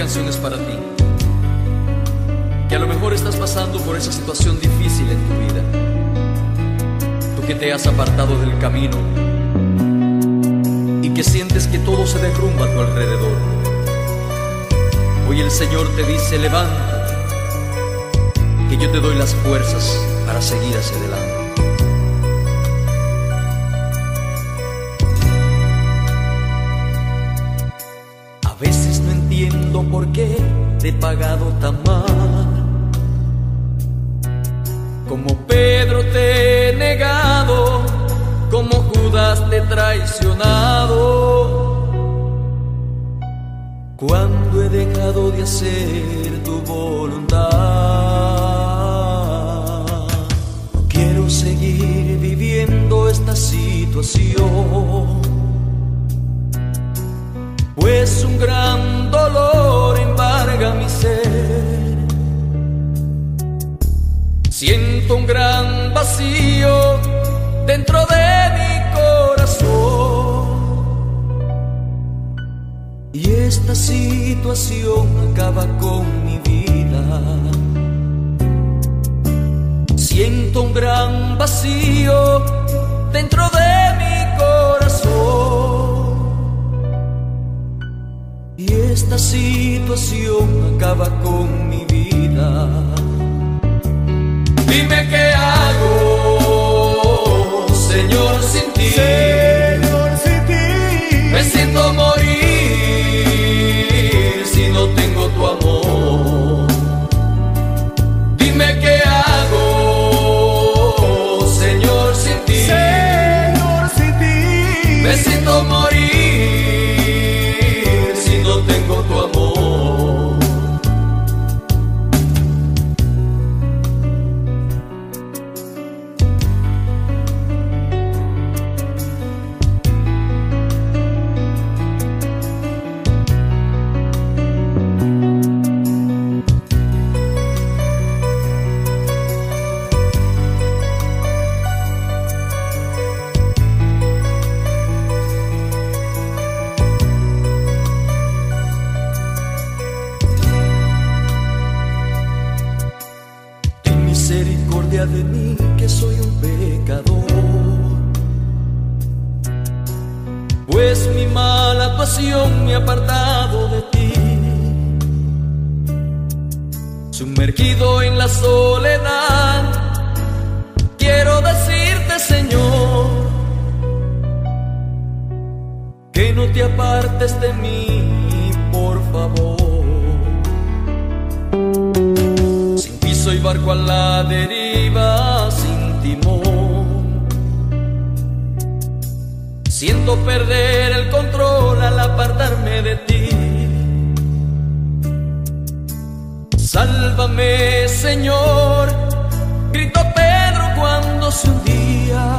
canción es para ti, que a lo mejor estás pasando por esa situación difícil en tu vida. Tú que te has apartado del camino y que sientes que todo se derrumba a tu alrededor. Hoy el Señor te dice: levántate, que yo te doy las fuerzas para seguir hacia adelante. A veces no entiendo por qué te he pagado tan mal. Como Pedro te he negado, como Judas te he traicionado. Cuando he dejado de hacer tu voluntad, no quiero seguir viviendo esta situación, pues un gran dolor embarga mi ser. Siento un gran vacío dentro de mi corazón, y esta situación acaba con mi vida. Siento un gran vacío dentro de mi corazón, y esta situación acaba con mi vida. Dime qué hago, Señor, sin ti. Señor, sin ti. Me siento morir si no tengo tu amor. Dime qué hago, Señor, sin ti. Señor, sin ti. Me siento morir si no tengo tu amor. Misericordia de mí, que soy un pecador, pues mi mala pasión me ha apartado de ti. Sumergido en la soledad, quiero decirte, Señor, que no te apartes de mí, por favor. Soy barco a la deriva sin timón. Siento perder el control al apartarme de ti. Sálvame, Señor, gritó Pedro cuando se hundía.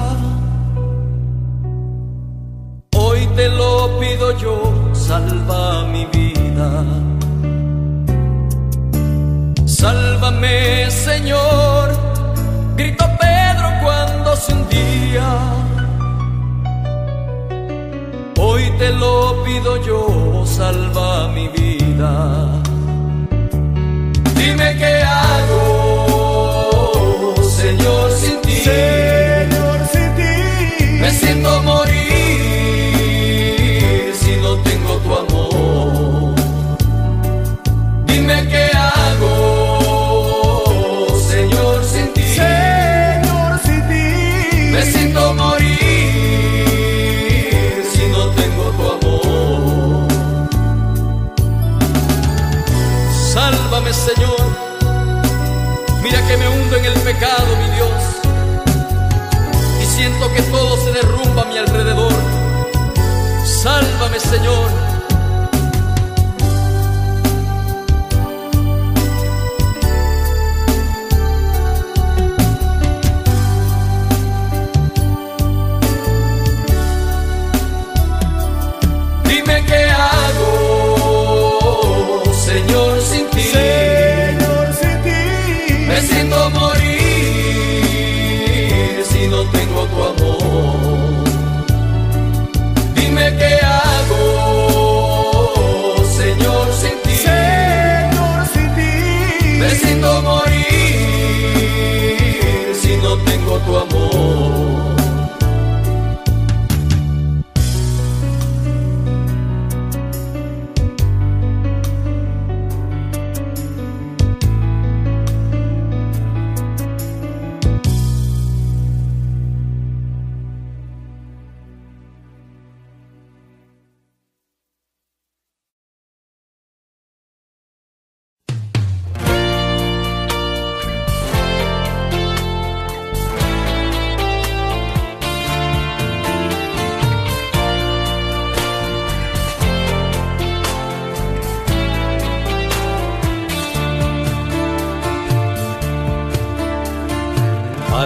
Hoy te lo pido yo, salva mi vida. Sálvame, Señor, gritó Pedro cuando se hundía. Hoy te lo pido yo, salva mi vida. Dime qué hago, Señor, sin ti. Señor, sin ti. Me siento morir si no tengo tu amor. Dime qué hago, Señor, sin ti. Señor, sin ti. Me siento morir si no tengo tu amor. Sálvame, Señor. Mira que me hundo en el pecado, mi Dios, y siento que todo se derrumba a mi alrededor. Sálvame, Señor. Dime qué hago, Señor, sin ti. Señor, sin ti. Me siento morir si no tengo tu amor. Dime qué hago,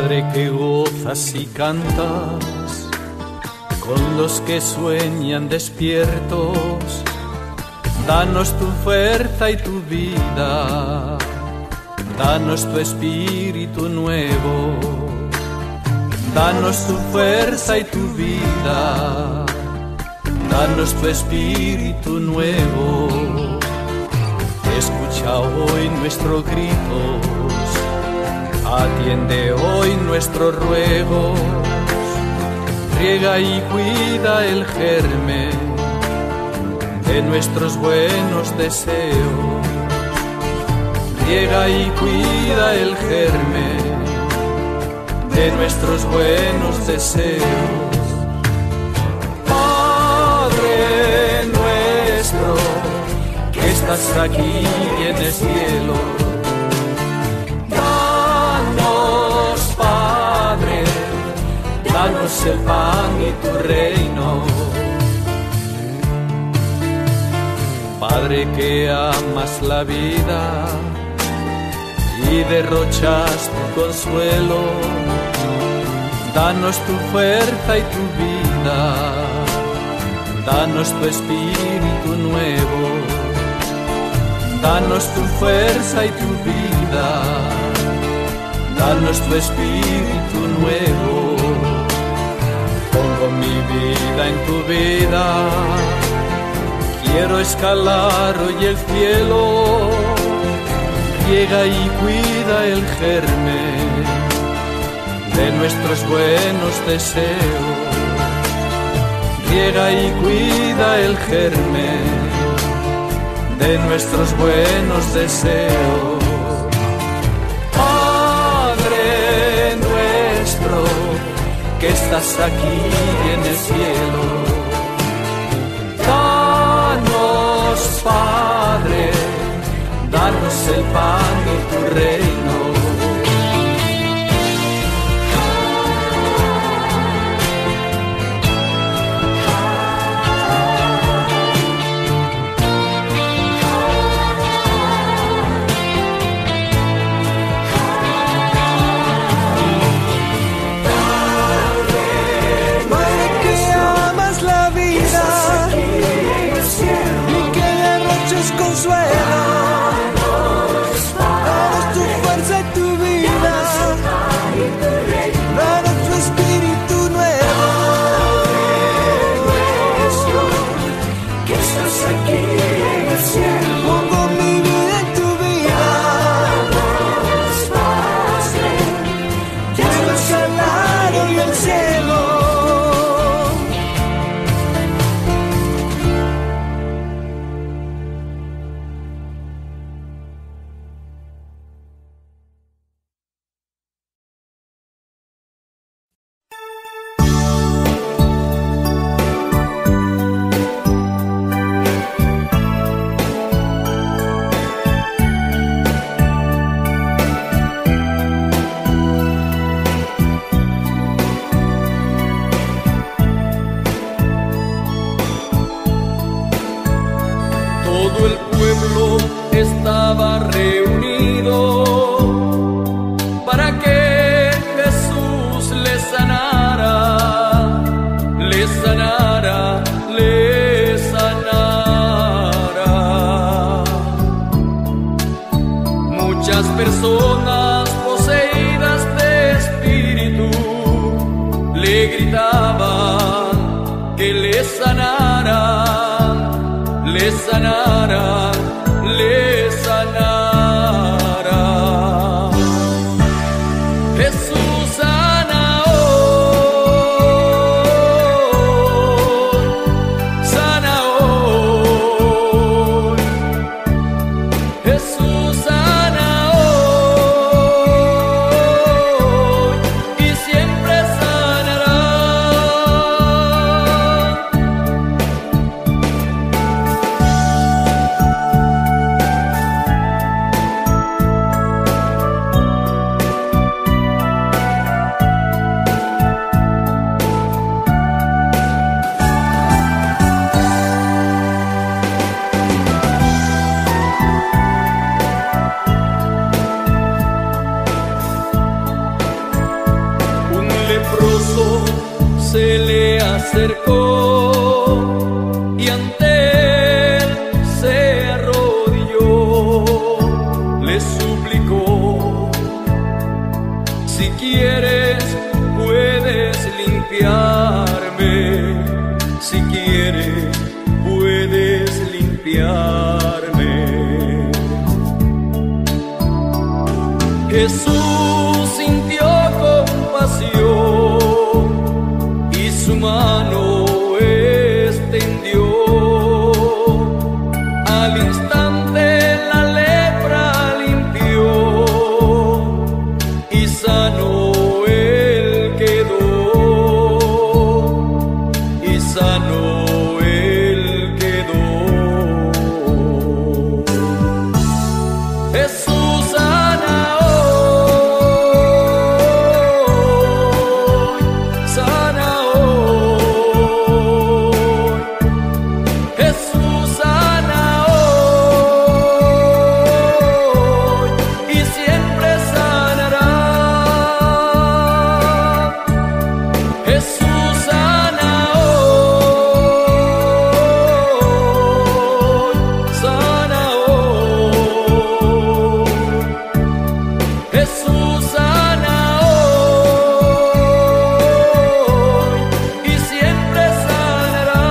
Padre que gozas y cantas con los que sueñan despiertos, danos tu fuerza y tu vida, danos tu espíritu nuevo, danos tu fuerza y tu vida, danos tu espíritu nuevo. Escucha hoy nuestros gritos, atiende hoy nuestros ruegos, riega y cuida el germen de nuestros buenos deseos, riega y cuida el germen de nuestros buenos deseos. Padre nuestro, que estás aquí en el cielo, danos, Padre, danos el pan y tu reino. Padre que amas la vida y derrochas tu consuelo, danos tu fuerza y tu vida, danos tu espíritu nuevo, danos tu fuerza y tu vida, danos tu espíritu nuevo. Pongo mi vida en tu vida, quiero escalar hoy el cielo, riega y cuida el germen de nuestros buenos deseos, riega y cuida el germen de nuestros buenos deseos. Padre nuestro, que estás aquí en el cielo, danos, Padre, danos el pan y tu reino. Todo el pueblo estaba reunido para que Jesús les sanara, les sanara, les sanara. Muchas personas poseídas de espíritu le gritaban que les sanara, les sanara, les sanara. Jesús sana hoy, sana hoy. Jesús sana hoy y siempre sanará. limpiarme. Jesús sintió compasión y su mano extendió. Al instante la lepra limpió y sano él quedó, y sano él quedó. Jesús sana hoy, sana hoy. Jesús sana hoy y siempre sanará. Jesús sana hoy, sana hoy. Jesús sana hoy y siempre sanará.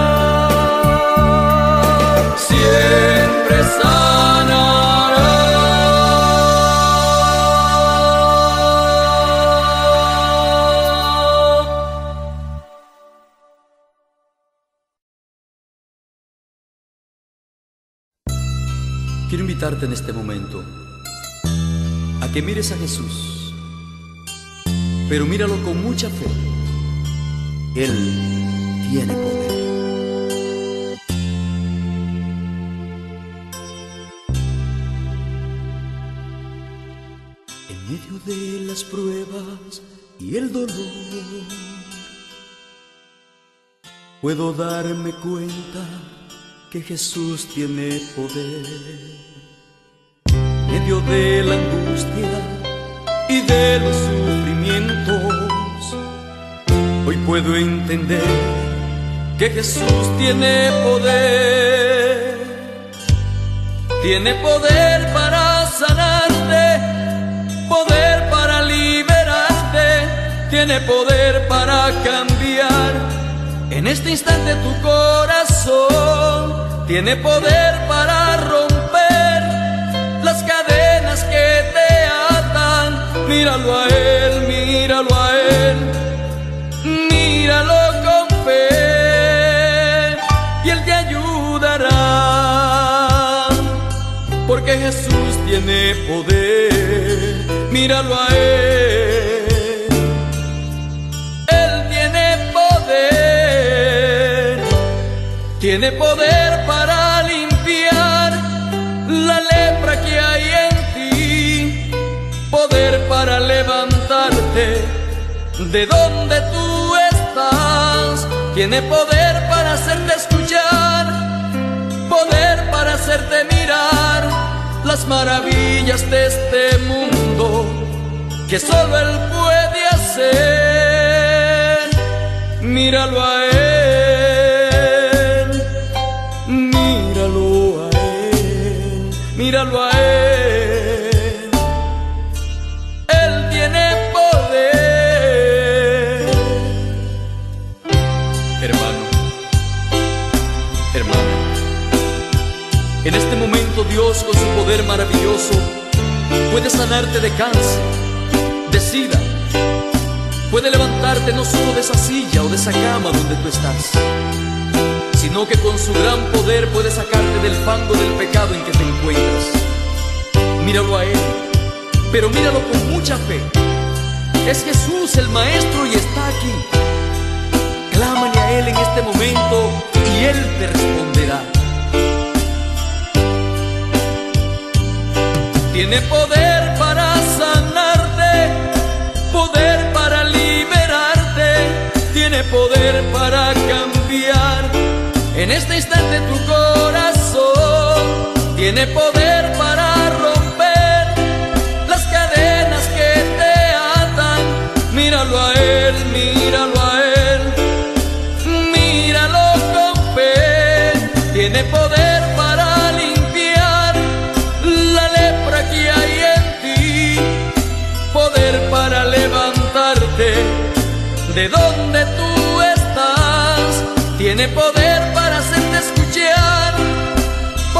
Siempre sanará. Quiero invitarte en este momento a que mires a Jesús, pero míralo con mucha fe. Él tiene poder. En medio de las pruebas y el dolor, puedo darme cuenta que Jesús tiene poder. En medio de la angustia y de los sufrimientos, hoy puedo entender que Jesús tiene poder. Tiene poder para sanarte, poder para liberarte, tiene poder para cambiar en este instante tu corazón, tiene poder para romper las cadenas que te atan. Míralo a Él, míralo a Él, míralo con fe y Él te ayudará, porque Jesús tiene poder. Míralo a Él. Tiene poder para limpiar la lepra que hay en ti, poder para levantarte de donde tú estás. Tiene poder para hacerte escuchar, poder para hacerte mirar las maravillas de este mundo que solo Él puede hacer. Míralo a Él. Míralo a Él, Él tiene poder. Hermano, hermana, en este momento Dios con su poder maravilloso puede sanarte de cáncer, de sida, puede levantarte no solo de esa silla o de esa cama donde tú estás, sino que con su gran poder puede sacarte del fango del pecado en que te encuentras. Míralo a Él, pero míralo con mucha fe. Es Jesús el Maestro y está aquí. Clámale a Él en este momento y Él te responderá. Tiene poder para sanarte, poder para liberarte, tiene poder para cambiar en este instante tu corazón, tiene poder para romper las cadenas que te atan. Míralo a Él, míralo a Él, míralo con fe. Tiene poder para limpiar la lepra que hay en ti, poder para levantarte de donde tú estás. Tiene poder para hacerte escuchar,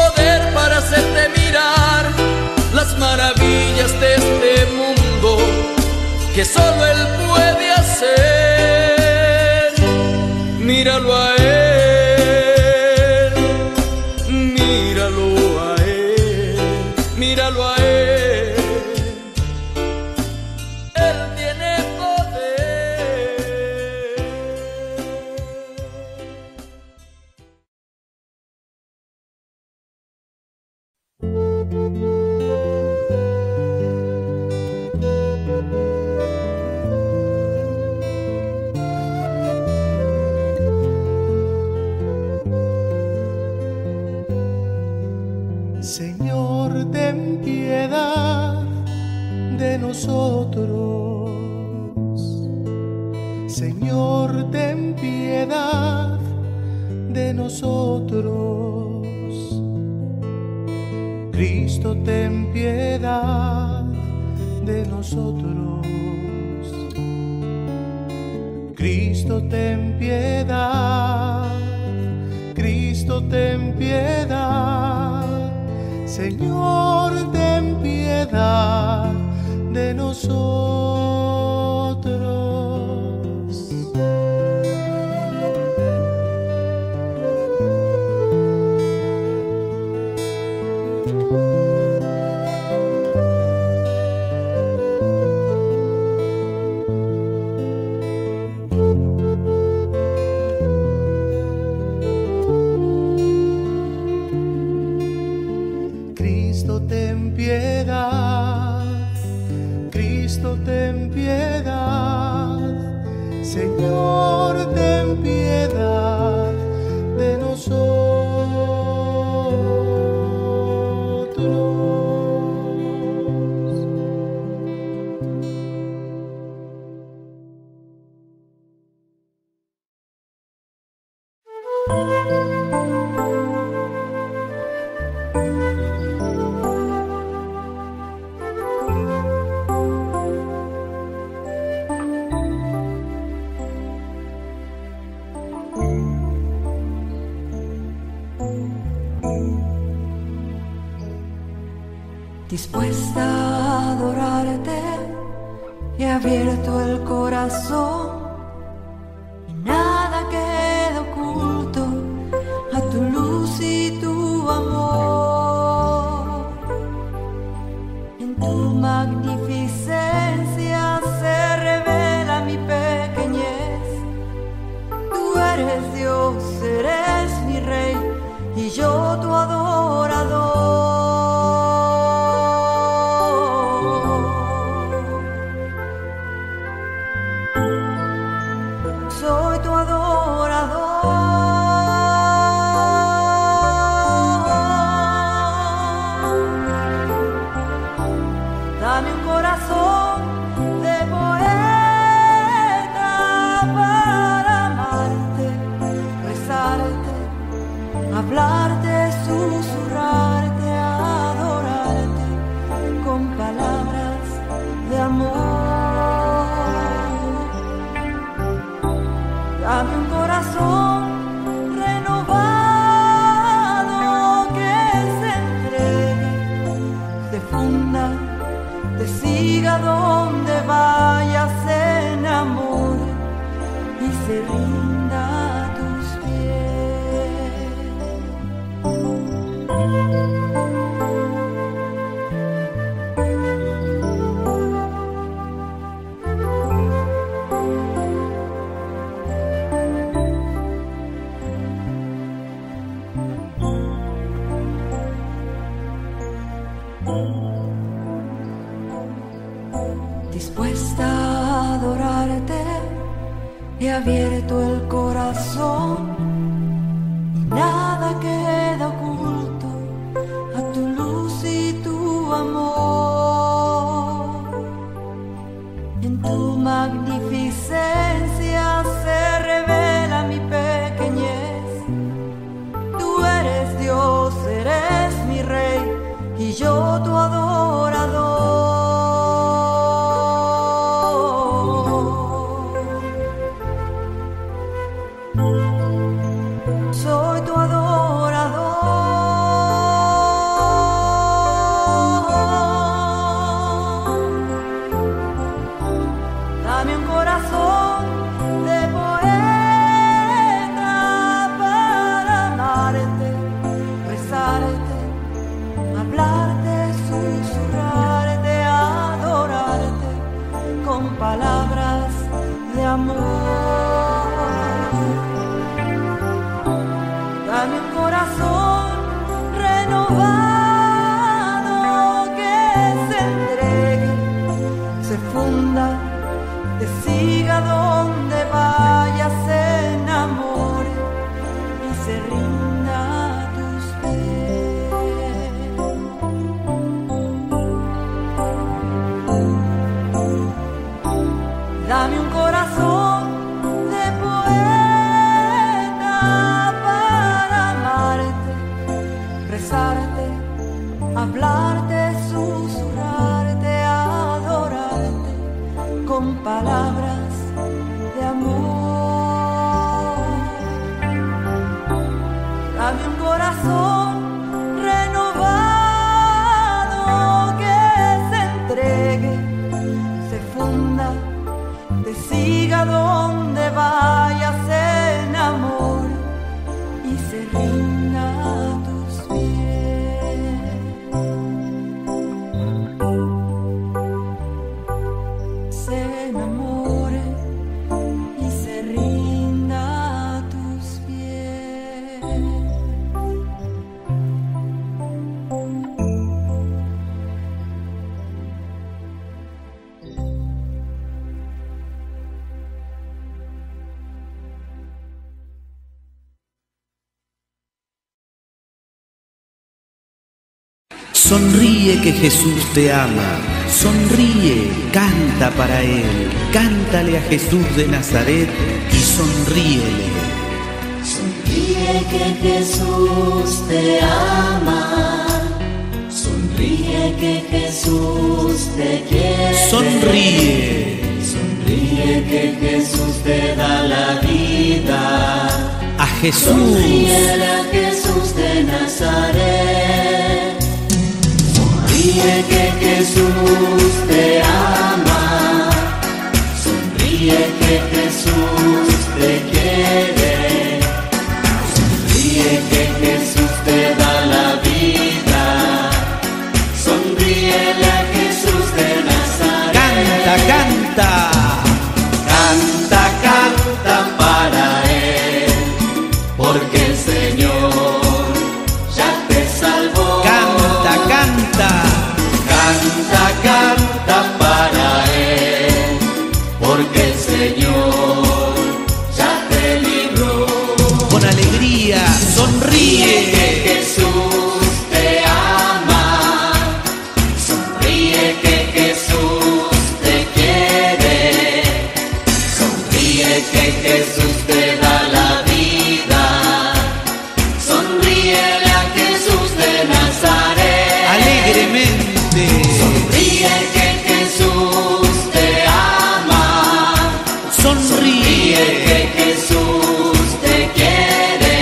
maravillas de este mundo que solo Él puede hacer. Míralo a Él, míralo a Él, míralo a Él. Él tiene poder. Señor, ten piedad de nosotros. Señor, ten piedad de nosotros. Cristo, ten piedad de nosotros. Cristo, ten piedad. Cristo, ten piedad. Señor, ten piedad de nosotros. Cristo, ten piedad. Cristo, ten piedad. Señor, ten piedad de nosotros. Dispuesta a adorarte, he abierto el corazón y nada queda oculto a tu luz y tu amor. En tu magnificencia se revela mi pequeñez. Tú eres Dios, eres mi Rey y yo tu adorador. Soy tu adorador. Dame un corazón de poeta para amarte, rezarte, hablarte, susurrarte, adorarte con palabras de amor. Dame un corazón renovado que se entregue, se funda, te siga donde vayas, se enamore y se rinda a tus Dispuesta a adorarte, he abierto el corazón y nada queda oculto a tu luz y tu amor. En tu magnificencia se revela mi pequeñez. Tú eres Dios, eres mi Rey y yo tu adorador. rezarte, hablarte, susurrarte, adorarte con palabras de amor. Dame un corazón renovado que se entregue, se funda, te siga donde vayas en amor y se rinda a tus pies. Se enamore y se rinda a tus pies. Sonríe que Jesús te ama, sonríe, canta para Él, cántale a Jesús de Nazaret y sonríele. Sonríe que Jesús te ama, sonríe que Jesús te quiere. Sonríe, sonríe que Jesús te da la vida. A Jesús, sonríele a Jesús de Nazaret. Sonríe que Jesús te ama, sonríe que Jesús te quiere, sonríe que Jesús te da la vida, sonríele a Jesús de Nazaret. Canta, canta, canta, canta para Él, porque el Señor ya te salvó. Canta, canta. Canta, canta para Él, porque el Señor ya te libró. Con alegría, sonríe. Que Jesús te ama, sonríe que Jesús te quiere, sonríe que Jesús te da la vida, sonríele a Jesús de Nazaret. Alegremente. Sonríe que Jesús te ama, Sonríe que Jesús te quiere,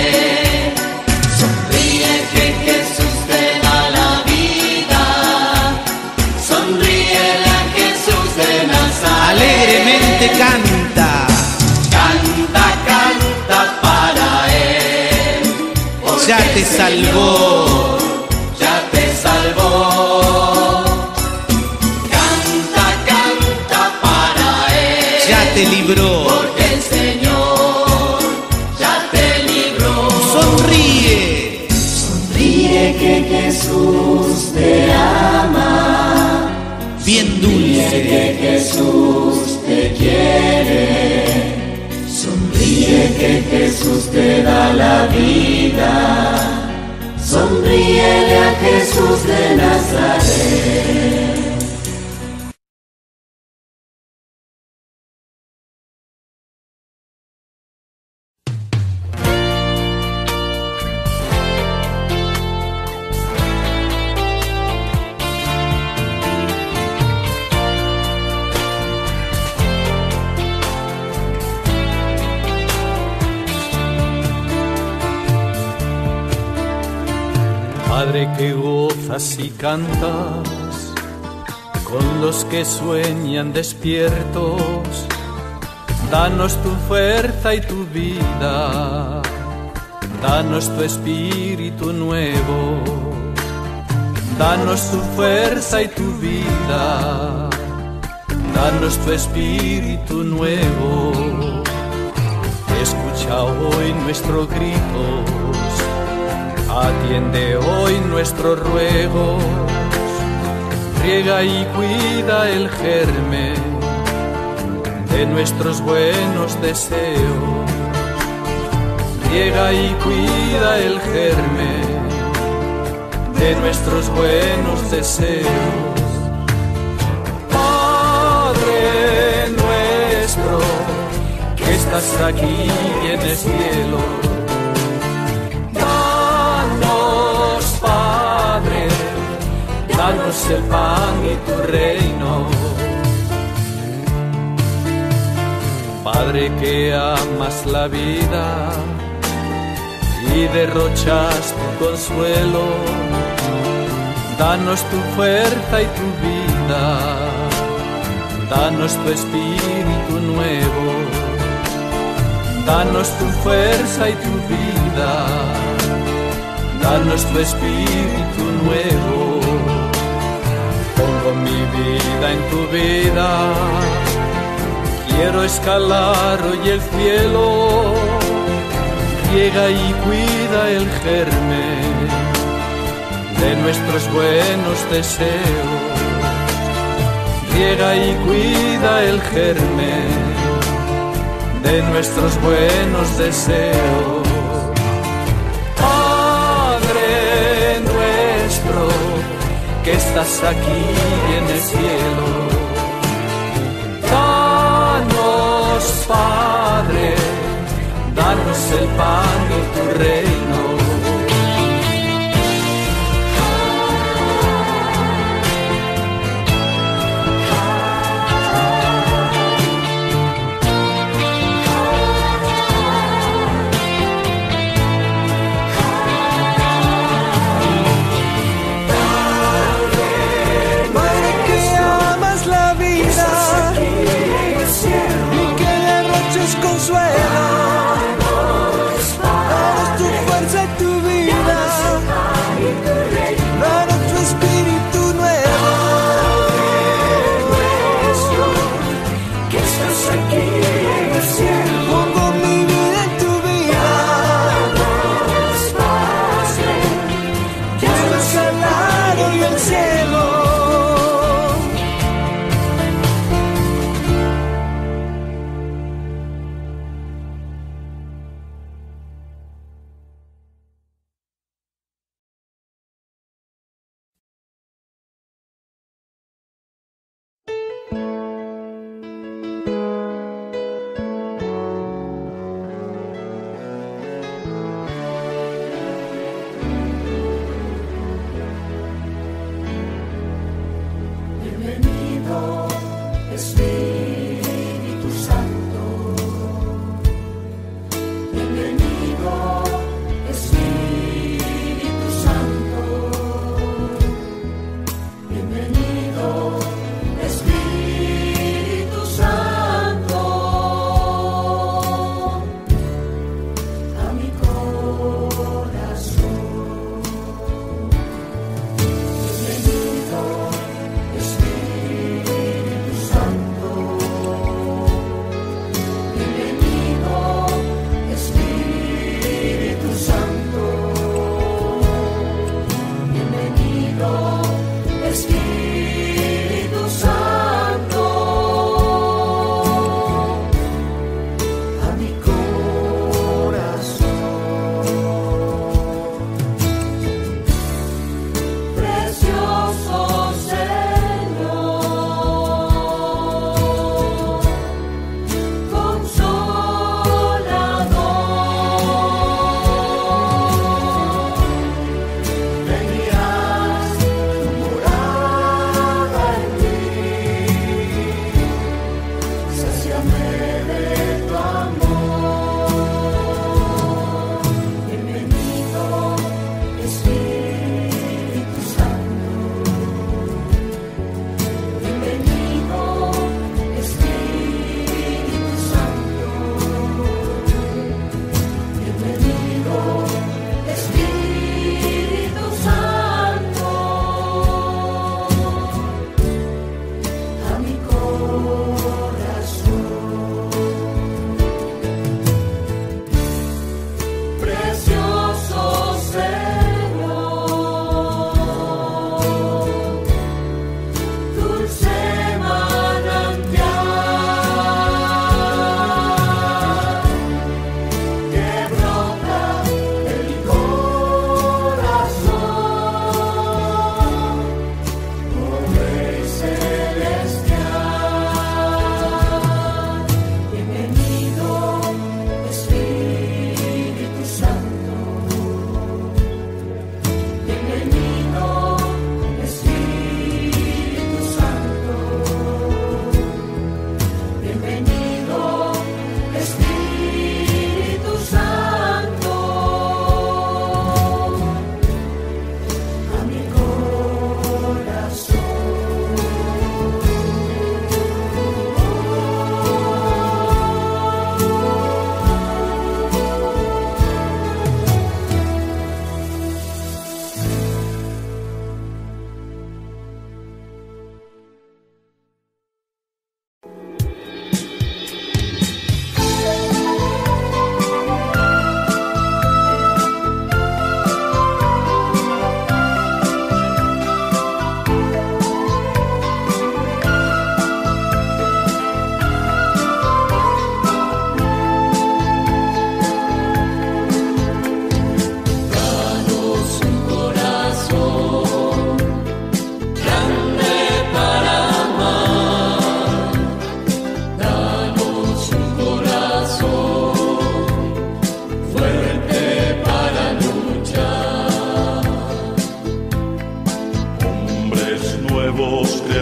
sonríe que Jesús te da la vida, sonríele a Jesús de Nazaret. alegremente canta. Canta, canta para Él, porque Ya te salvó. ya te salvó. Canta, canta para Él, Ya te libró. porque el Señor ya te libró. Sonríe. Sonríe que Jesús te ama, Bien que dulce. Jesús te quiere, sonríe que Jesús te da la vida, sonríele a Jesús de Nazaret. Padre que gozas y cantas con los que sueñan despiertos, danos tu fuerza y tu vida, danos tu espíritu nuevo, danos tu fuerza y tu vida, danos tu espíritu nuevo. Escucha hoy nuestros gritos, atiende hoy nuestros ruegos, riega y cuida el germen de nuestros buenos deseos, riega y cuida el germen de nuestros buenos deseos. Padre nuestro, que estás aquí en el cielo, danos paz danos el pan y tu reino. Padre que amas la vida y derrochas tu consuelo, danos tu fuerza y tu vida, danos tu espíritu nuevo, danos tu fuerza y tu vida, danos tu espíritu nuevo. Pongo mi vida en tu vida, quiero escalar hoy el cielo. Riega y cuida el germen de nuestros buenos deseos. Riega y cuida el germen de nuestros buenos deseos. Padre nuestro, que estás aquí en el cielo, danos, Padre, danos el pan y tu reino. Consuelo, danos tu fuerza.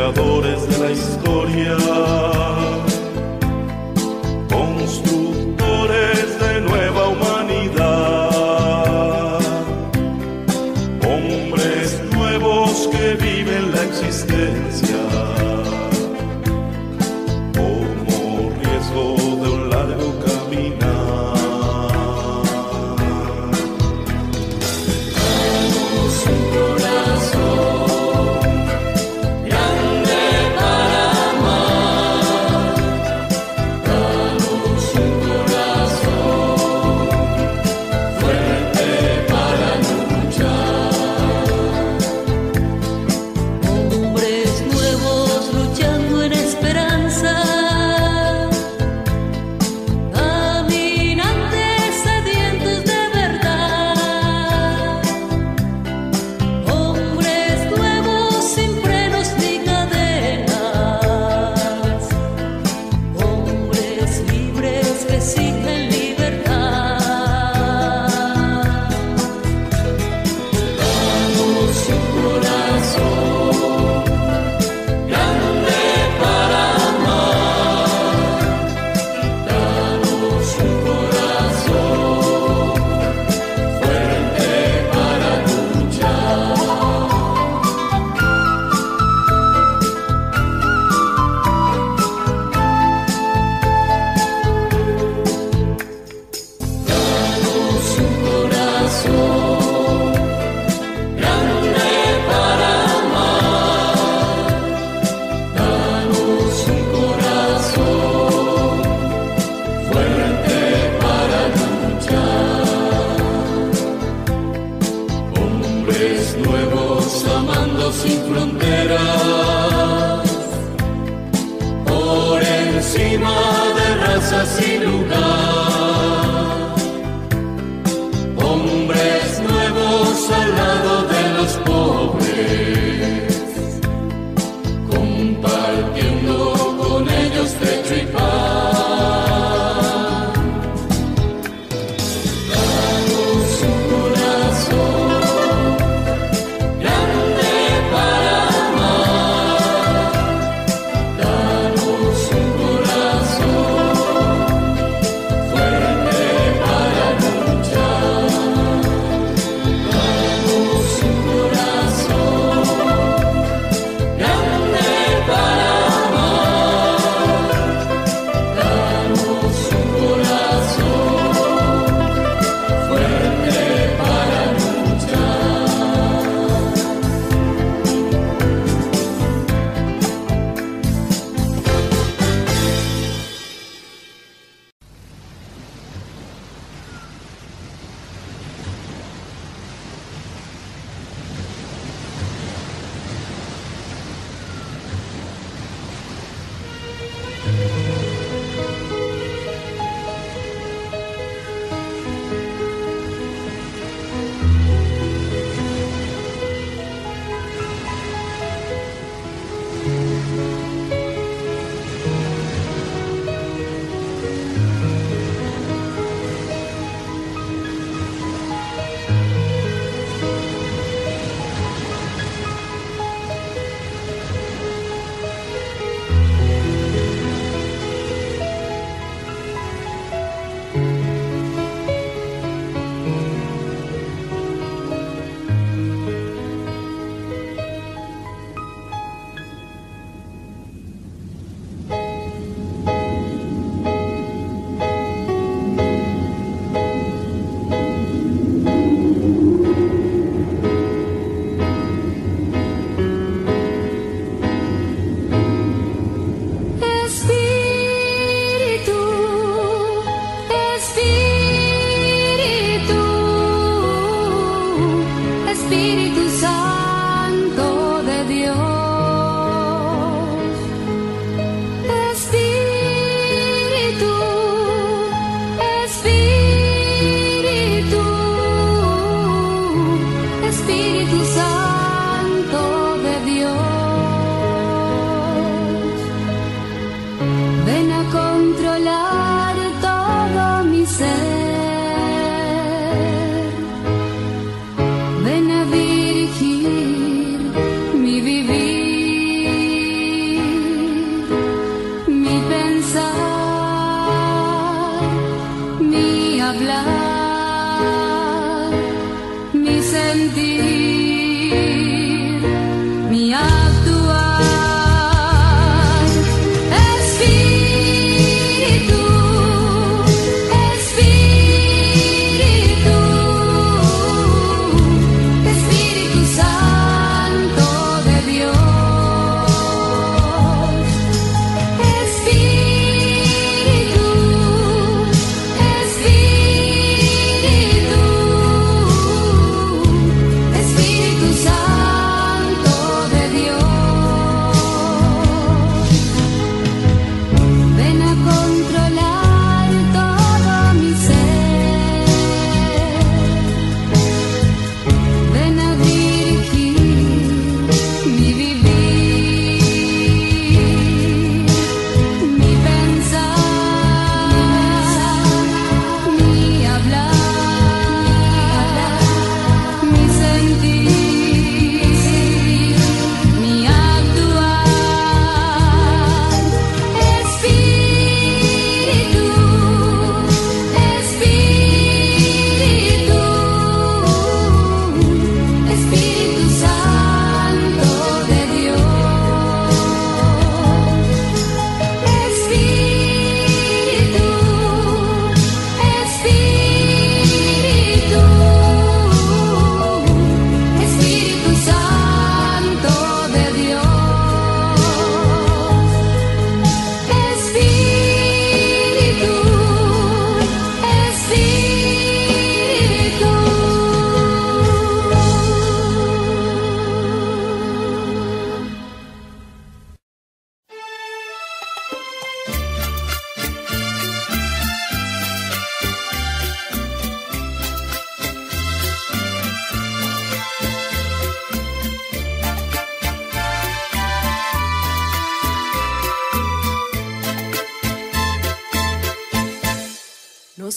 creadores de la historia, constructores de nueva humanidad, hombres nuevos que viven la existencia como riesgo de un largo caminar. Nuevos amando sin fronteras, por encima de razas y lugar, hombres nuevos al lado de los pobres, compartiendo con ellos techo y paz.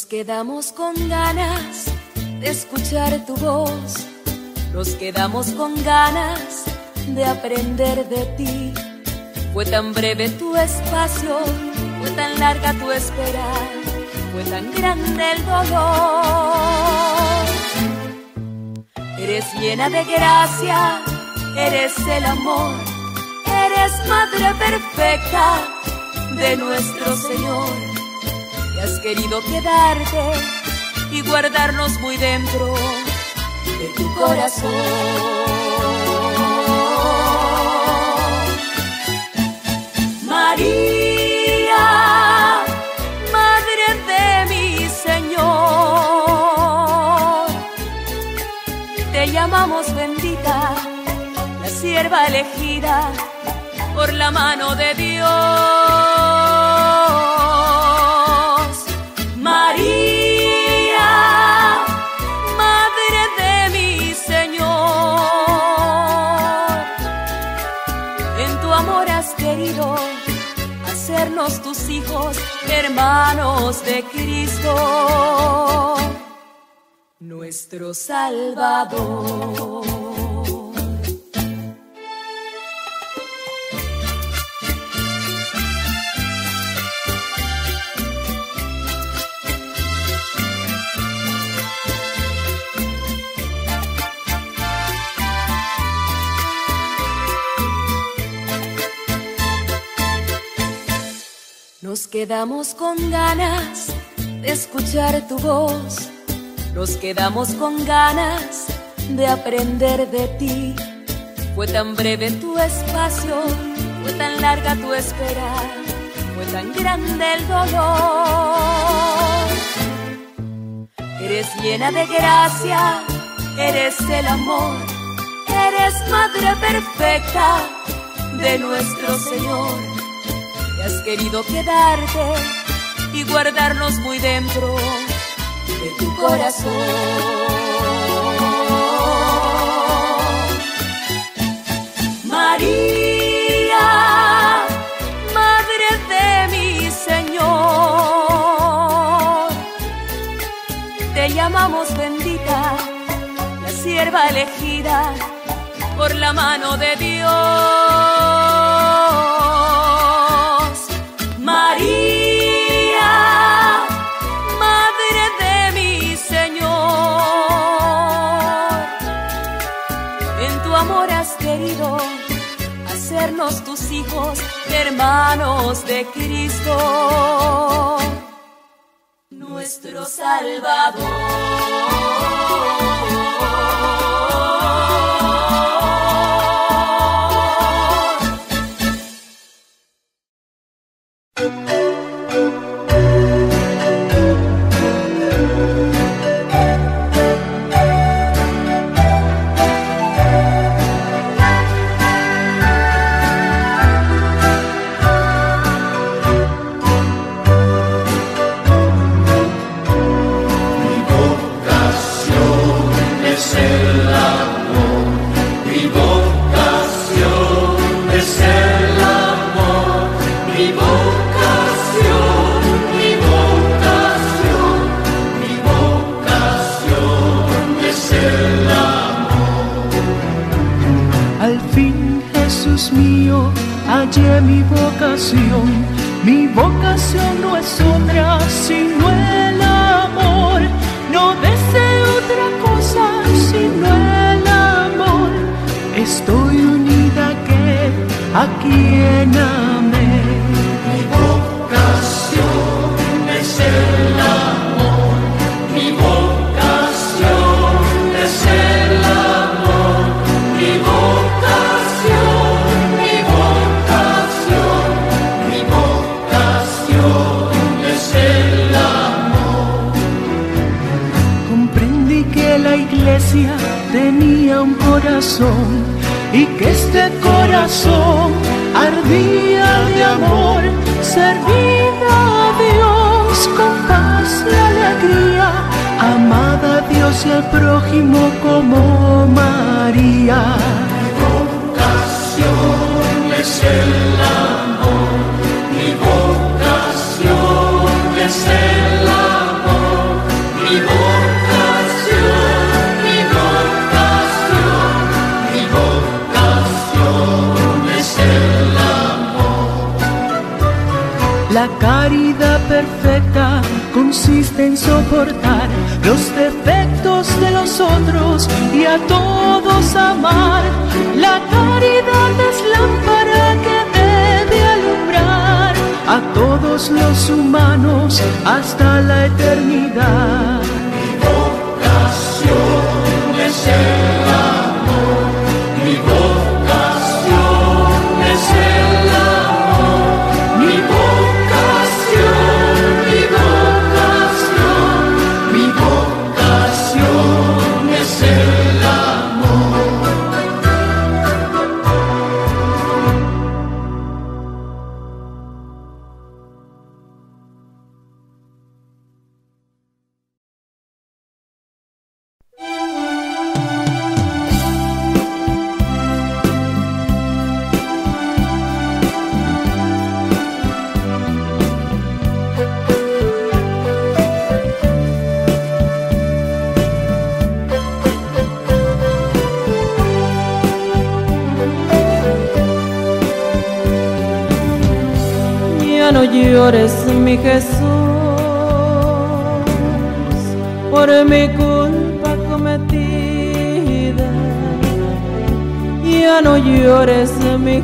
quedamos con ganas de escuchar tu voz, nos quedamos con ganas de aprender de ti. Fue tan breve tu espacio, fue tan larga tu espera, fue tan grande el dolor. Eres llena de gracia, eres el amor, eres madre perfecta de nuestro Señor. Y has querido quedarte y guardarnos muy dentro de tu corazón. María, Madre de mi Señor, te llamamos bendita, la sierva elegida por la mano de Dios. María, Madre de mi Señor, en tu amor has querido hacernos tus hijos, hermanos de Cristo, nuestro Salvador. Nos quedamos con ganas de escuchar tu voz, nos quedamos con ganas de aprender de ti. Fue tan breve tu espacio, fue tan larga tu espera, fue tan grande el dolor. Eres llena de gracia, eres el amor, eres madre perfecta de nuestro Señor. Y has querido quedarte y guardarnos muy dentro de tu corazón. María, Madre de mi Señor, te llamamos bendita, la sierva elegida por la mano de Dios. María, Madre de mi Señor, en tu amor has querido hacernos tus hijos, hermanos de Cristo, nuestro Salvador. Hallé mi vocación no es otra sino el amor, no deseo otra cosa sino el amor, estoy unida a quien amé. Mi vocación es el amor, mi vocación es el amor, mi vocación, mi vocación, mi vocación es el amor. Comprendí que la iglesia tenía un corazón y que este corazón ardía de amor, servir a Dios con paz y alegría, amada a Dios y al prójimo como María. Mi vocación es el amor, mi vocación es el amor, La caridad perfecta consiste en soportar los defectos de los otros y a todos amar. La caridad es lámpara que debe alumbrar a todos los humanos hasta la eternidad. Mi vocación es el amor, mi vocación es el amor, mi vocación, mi vocación, mi vocación es el amor. No llores, mi Jesús, por mi culpa cometida. Ya no llores, mi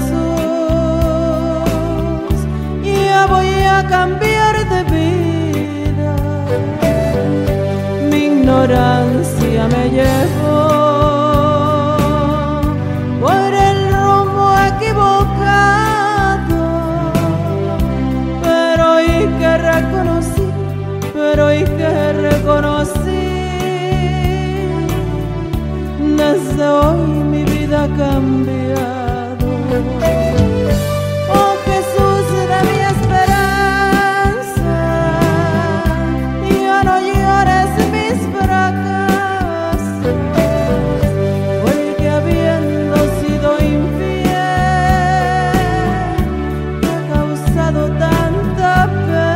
Jesús, ya voy a cambiar de vida. Mi ignorancia me llevó por el rumbo equivocado. Pero hoy que reconocí, desde hoy mi vida ha cambiado. Oh Jesús de mi esperanza, ya no llores mis fracasos, porque habiendo sido infiel, me ha causado tanta pena.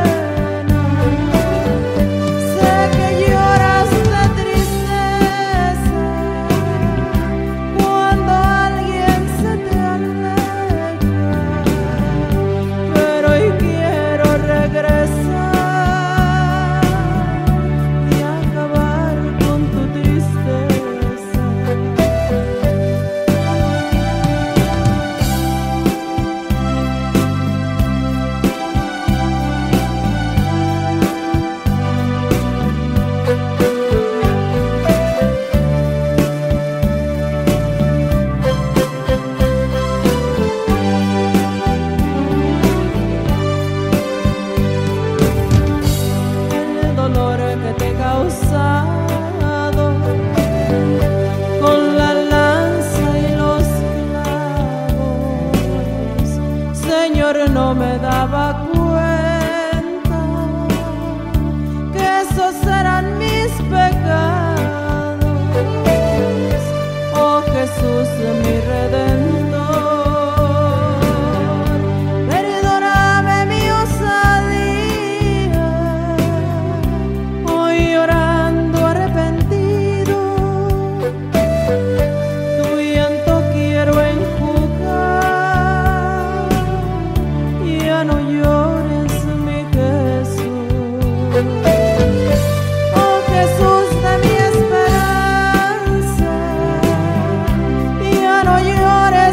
No me daba cuenta que esos eran mis pecados. Oh Jesús, mi Redentor, perdóname mi osadía. Hoy llorando arrepentido, tu llanto quiero enjugar. Ya no llores, mi Jesús. Oh Jesús de mi esperanza, ya no llores.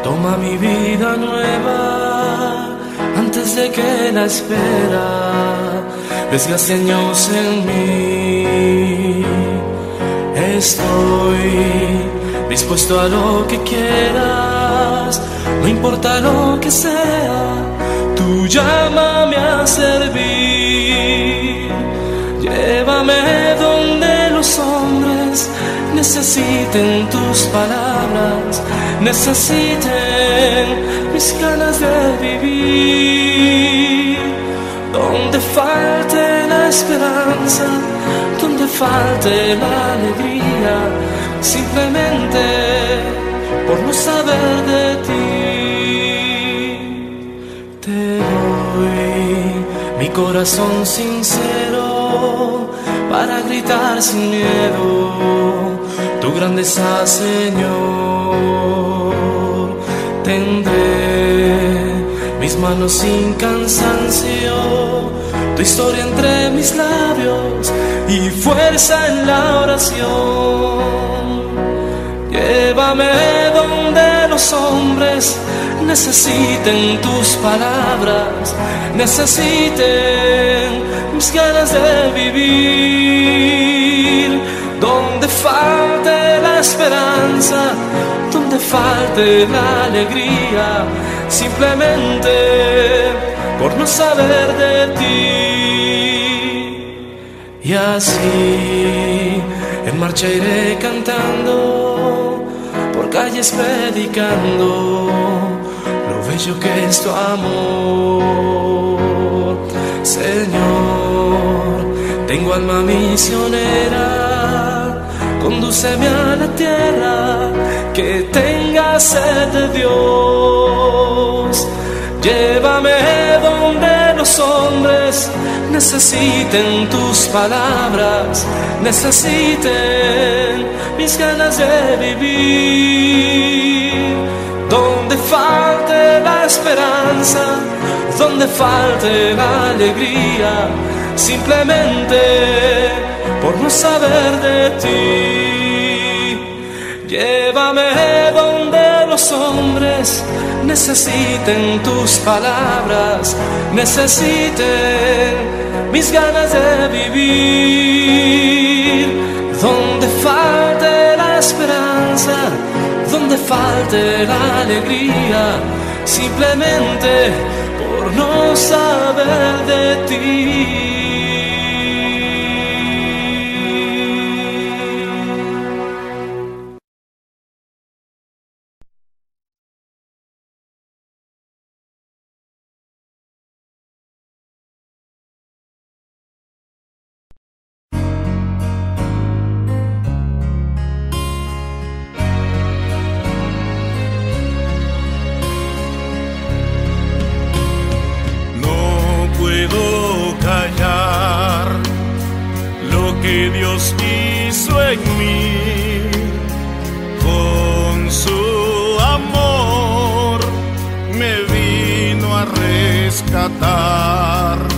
Toma mi vida nueva antes de que la espera desgaste años en mí. Estoy dispuesto a lo que quieras, no importa lo que sea, tú llámame a servir. Llévame donde los hombres necesiten tus palabras, necesiten mis ganas de vivir. Donde falte la esperanza, donde falte la alegría, simplemente por no saber de ti. Te doy mi corazón sincero para gritar sin miedo tu grandeza, Señor. Tendré mis manos sin cansancio, tu historia entre mis labios y fuerza en la oración. Llévame donde los hombres necesiten tus palabras, necesiten mis ganas de vivir. Donde falte la esperanza, donde falte la alegría, simplemente por no saber de ti. Y así en marcha iré cantando, por calles predicando lo bello que es tu amor. Señor, tengo alma misionera, condúceme a la tierra que tenga sed de Dios. Llévame donde los hombres necesiten tus palabras, necesiten mis ganas de vivir. Donde falte la esperanza, donde falte la alegría, simplemente por no saber de ti. Llévame donde los hombres necesiten tus palabras, necesiten mis ganas de vivir. Donde falte la esperanza, donde falte la alegría, simplemente por no saber de ti. Dios hizo en mí, con su amor me vino a rescatar.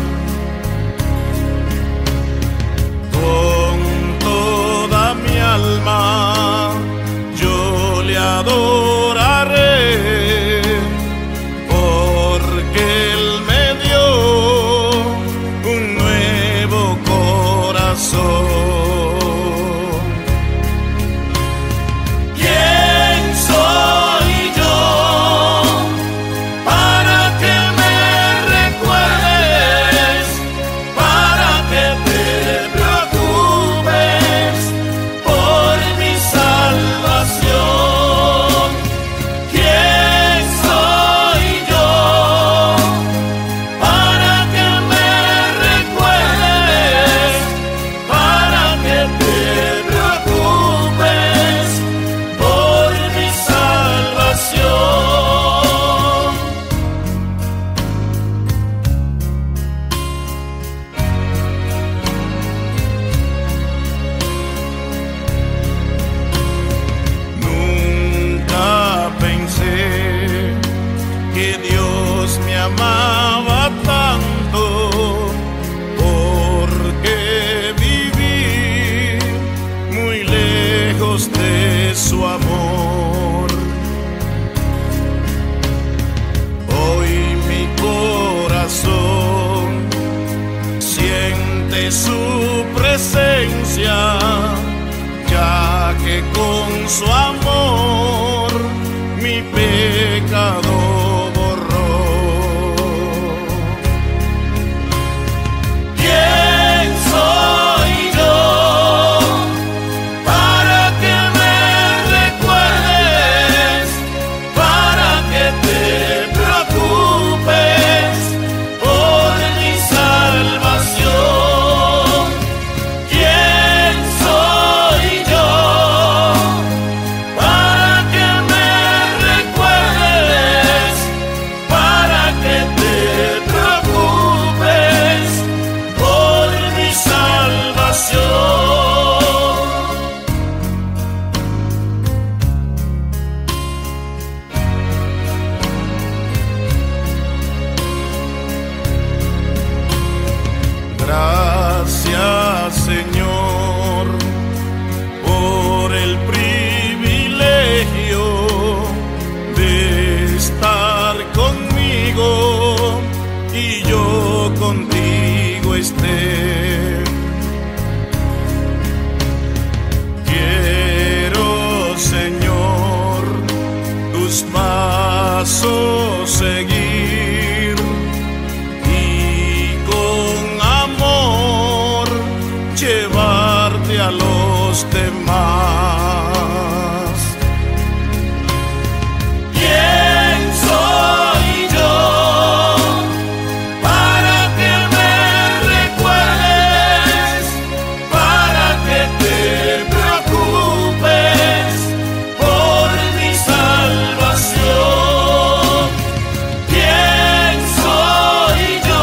Con toda mi alma yo le adoraré, porque Él me dio un nuevo corazón. Para que me recuerde su amor mi pecado borró. ¿Quién soy yo para que me recuerdes, para que te preocupes por mi salvación? ¿Quién soy yo para que me recuerdes, para que te preocupes por mi salvación? Gracias, Señor, por el privilegio de estar conmigo y yo contigo esté. Quiero, Señor, tus pasos seguir y con amor llevarte a los demás. ¿Quién soy yo para que me recuerdes, para que te preocupes por mi salvación? ¿Quién soy yo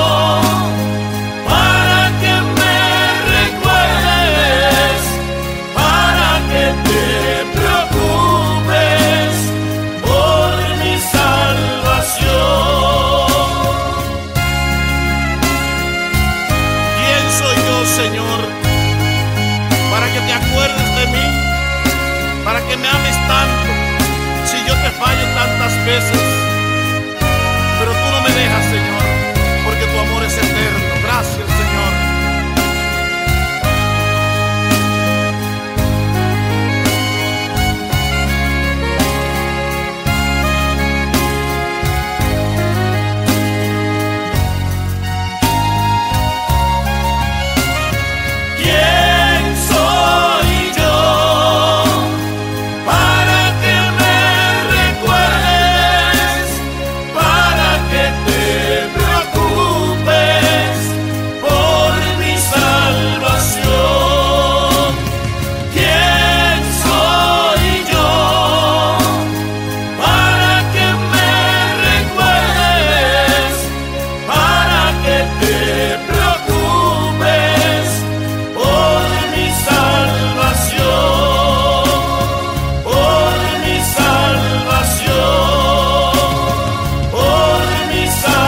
para que me recuerdes, para que te preocupes por mi salvación? ¿Quién soy yo, Señor, para que te acuerdes de mí, para que me ames tanto, si yo te fallo tantas veces? Pero tú no me dejas, Señor, porque tu amor es eterno. Gracias, Señor. ¿Quién soy yo para que me recuerdes, para que te preocupes por mi salvación? ¿Quién soy yo para que me recuerdes, para que te preocupes por mi salvación, por mi salvación, por mi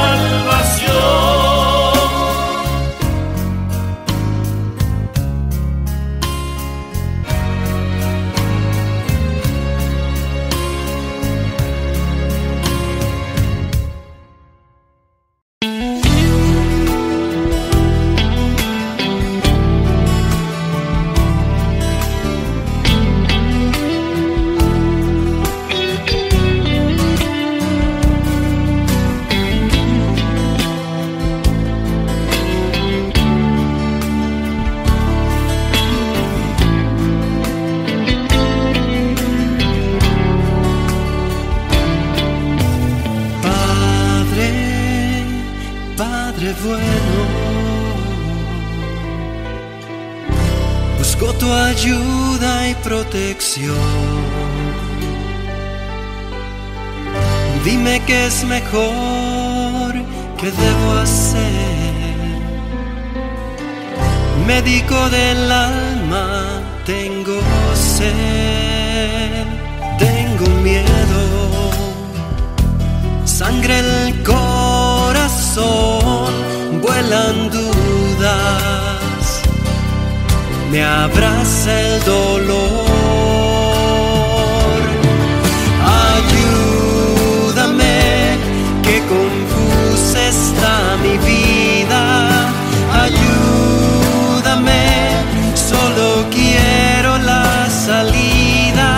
Padre bueno, busco tu ayuda y protección. Dime qué es mejor, qué debo hacer. Médico del alma, tengo sed, tengo miedo, sangre el corazón, vuelan dudas, me abraza el dolor. Ayúdame, que confusa está mi vida. Ayúdame, solo quiero la salida.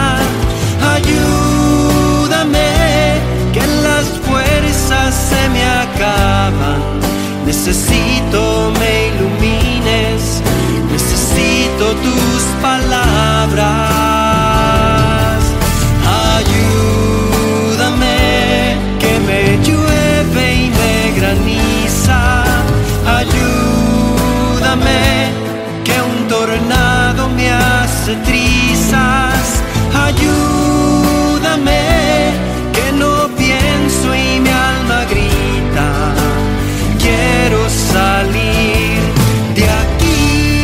necesito me ilumines, necesito tus palabras. Ayúdame, que me llueve y me graniza. Ayúdame, que un tornado me hace trizas. Ayúdame, que no pienso y mi alma grita. Quiero salir de aquí.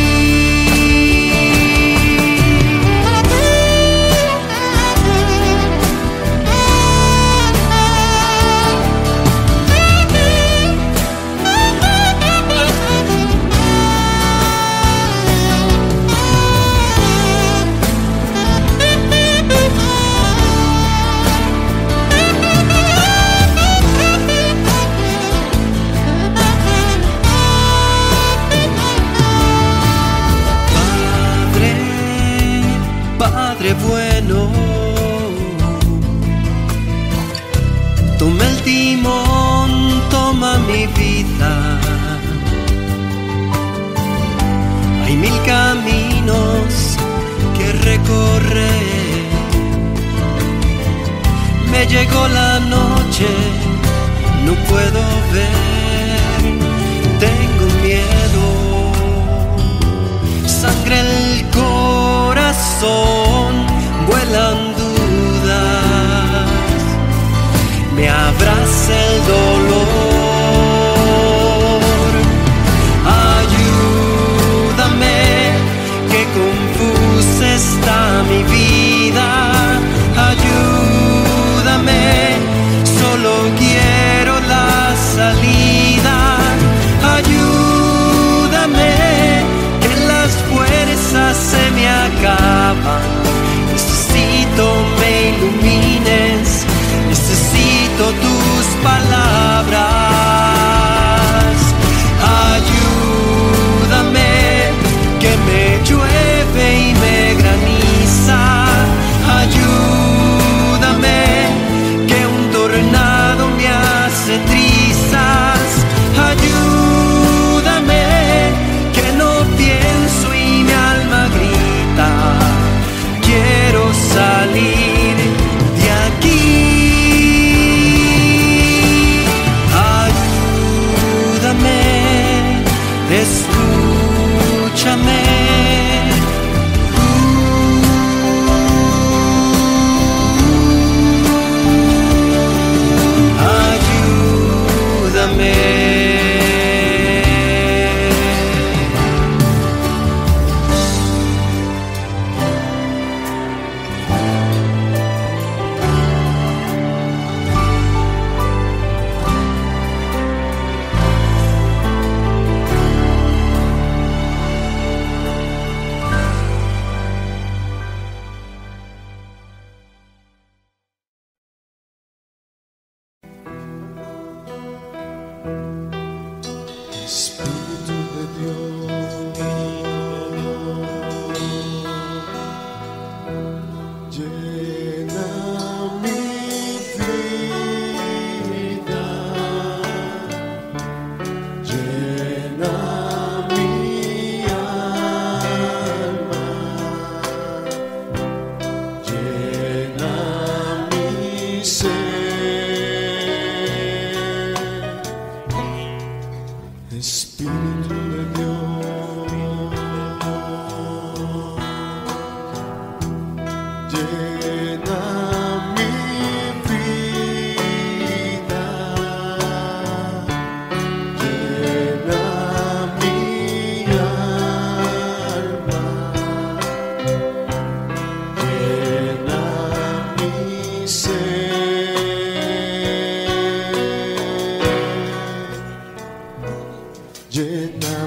Padre bueno, toma el timón, toma mi vida. Hay mil caminos que recorrer. Me llegó la noche, no puedo ver, tengo miedo. Sangre el corazón, vuelan dudas, me abraza el dolor. Ayúdame, que confusa está mi vida. Ayúdame, solo quiero la salida. Ayúdame, que las fuerzas se me acaban. Necesito me ilumines, necesito tus palabras. Ayúdame, que me llueve y me graniza. Ayúdame, que un tornado me hace trizas. Ayúdame, que no pienso y mi alma grita. Quiero salir de aquí. Ayúdame, escúchame. Llena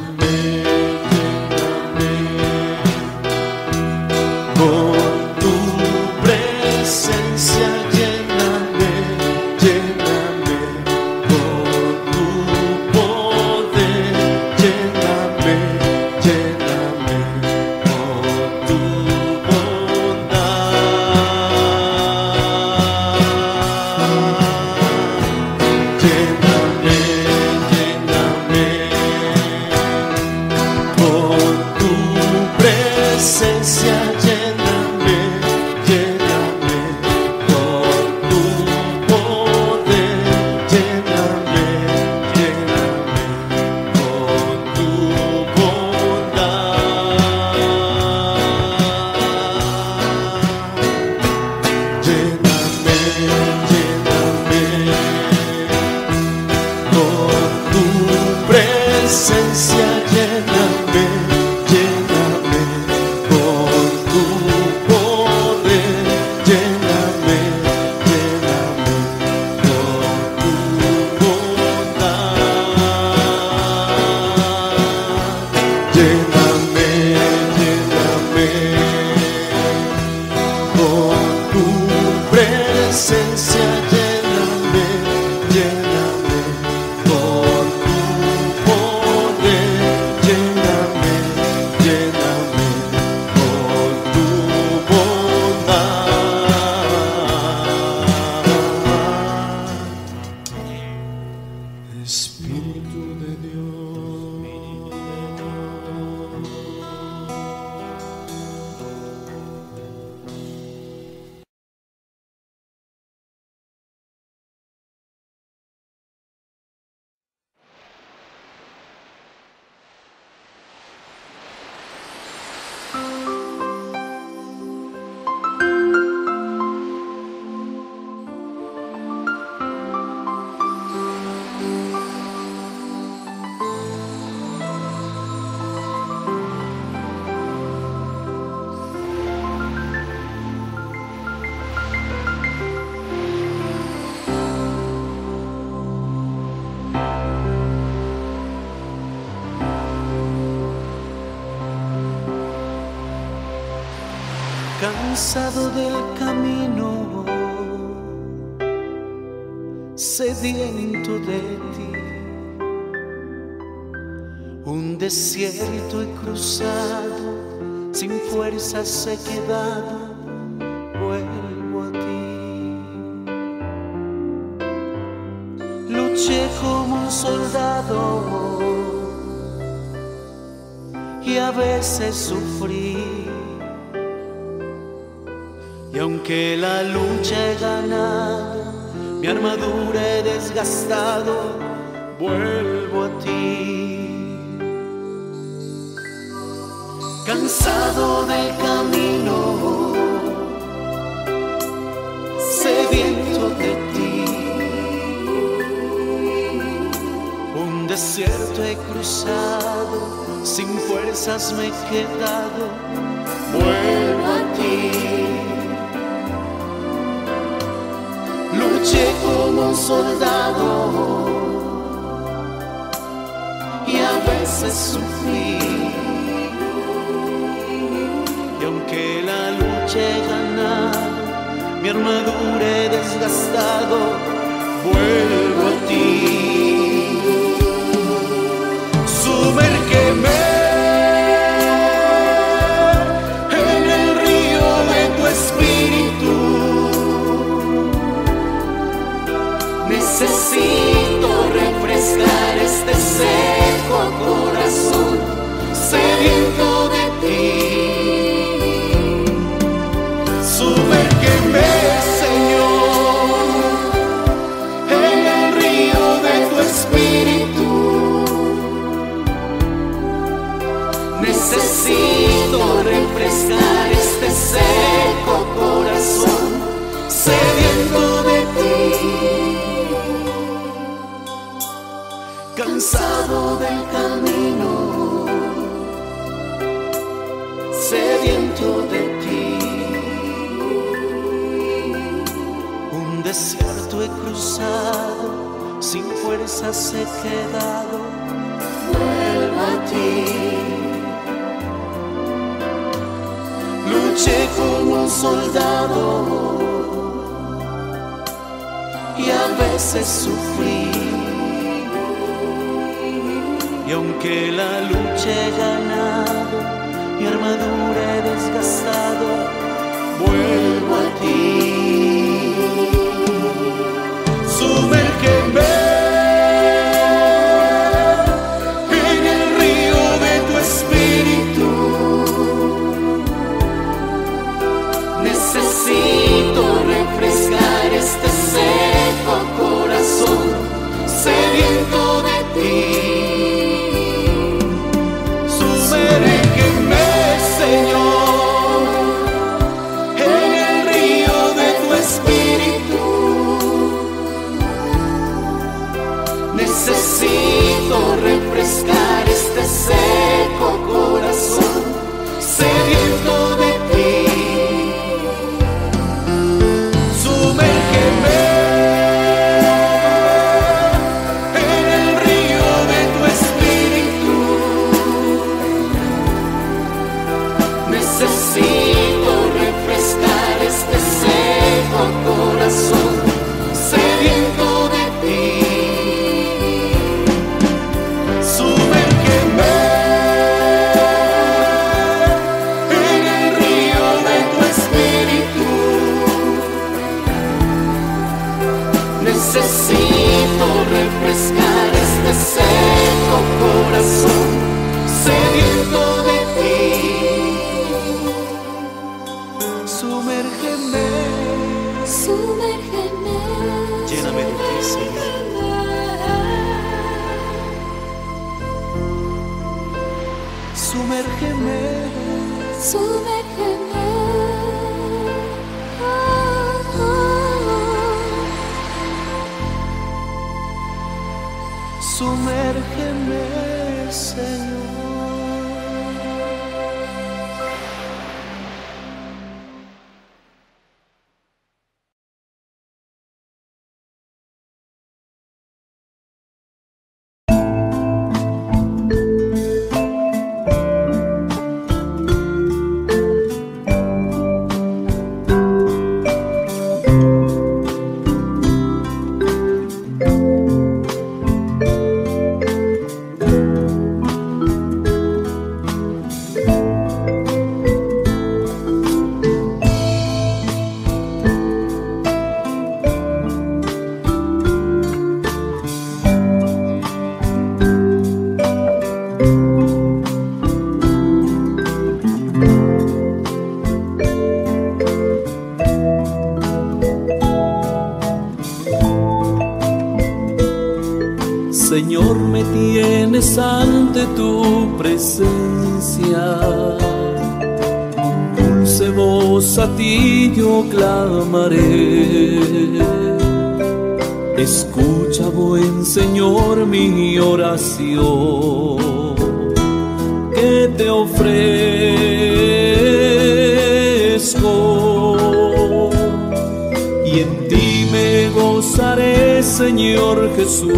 cansado del camino, sediento de ti. Un desierto he cruzado, sin fuerzas he quedado, vuelvo a ti. Luché como un soldado y a veces sufrí. Y aunque la lucha he ganado, mi armadura he desgastado, vuelvo a ti. Cansado del camino, sediento de ti. Un desierto he cruzado, sin fuerzas me he quedado, vuelvo a ti. Luché como un soldado y a veces sufrí. Y aunque la lucha he ganado, mi armadura he desgastado, vuelvo a ti. Sumérgeme en el río de tu espíritu. Necesito refrescar este seco corazón sediento de ti. Sumérgeme, Señor, en el río de tu espíritu. Necesito refrescar este seco corazón sediento de ti. Cansado del camino, sediento de ti. Un desierto he cruzado, sin fuerzas he quedado, vuelvo a ti. Luché como un soldado y a veces sufrí. Y aunque la lucha he ganado, mi armadura he desgastado, vuelvo a ti. Sumérgeme en el río de tu espíritu. Necesito refrescar este seco corazón sediento de ti. Sumérgeme, Señor, en el río de tu espíritu. Necesito refrescar este seco corazón sediento de ti. Sumérgeme en el río de tu espíritu. Necesito refrescar este seco corazón sediento de ti. Sumérgeme en el río de tu espíritu. Necesito refrescar este seco corazón sediento de ti. Sumérgeme, Sumérgeme, lléname de ti, Señor. Sumérgeme, sumérgeme. Oh, oh. sumérgeme, Señor. Señor, me tienes ante tu presencia. Dulce voz a ti yo clamaré. Escucha, buen Señor, mi oración, que te ofrezco. Y en ti me gozaré, Señor Jesús.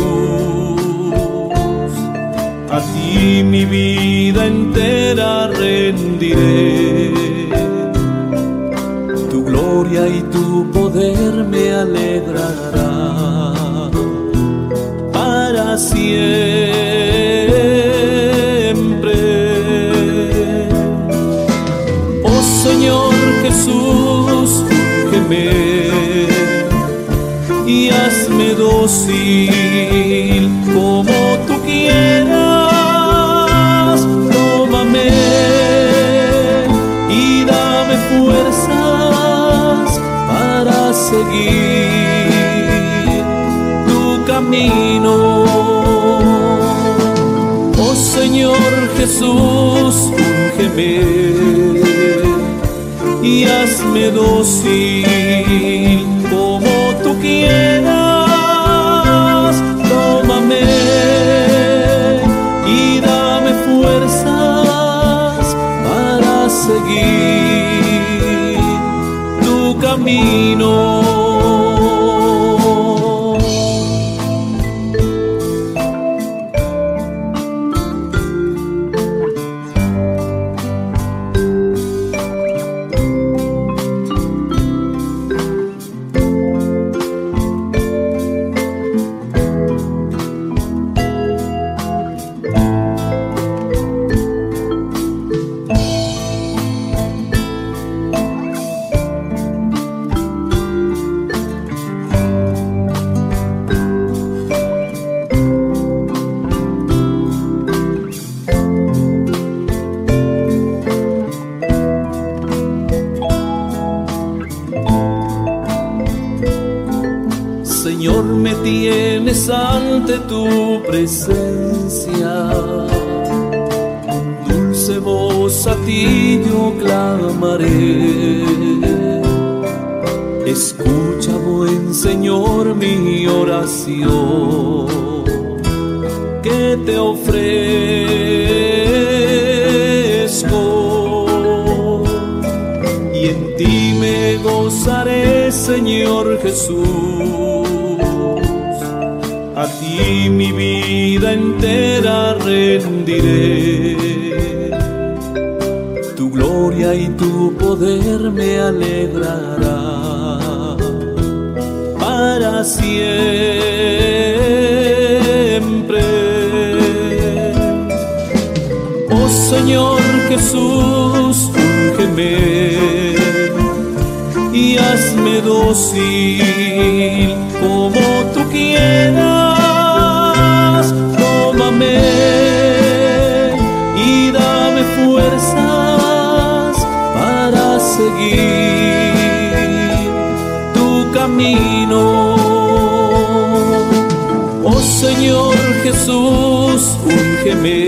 A ti mi vida entera rendiré. Tu gloria y tu poder me alegrará para siempre. Oh Señor Jesús, úngeme y hazme dócil como tú quieras. Tómame y dame fuerzas para seguir tu camino. Oh Señor Jesús, úngeme y hazme dócil como tú quieras. Tómame y dame fuerzas para seguir tu camino. Señor, me tienes ante tu presencia. Dulce voz a ti yo clamaré. Escucha, buen Señor, mi oración, que te ofrezco. Y en ti me gozaré, Señor Jesús. A ti mi vida entera rendiré. Tu gloria y tu poder me alegrará para siempre. Oh Señor Jesús, úngeme y hazme dócil como tú quieras. Tómame y dame fuerzas para seguir tu camino. Oh Señor Jesús, úngeme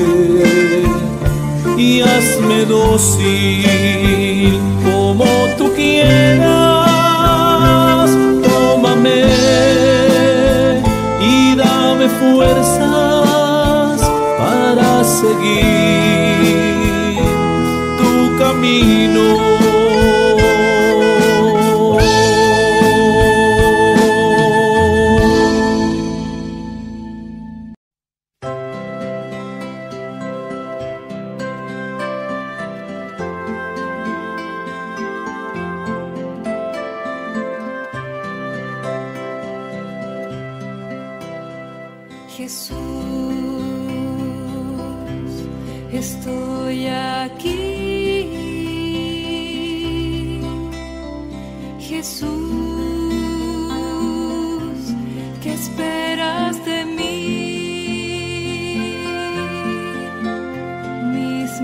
y hazme dócil como tú quieras. Tómame y dame fuerzas para seguir tu camino. Jesús, estoy aquí. Jesús, ¿qué esperas de mí? Mis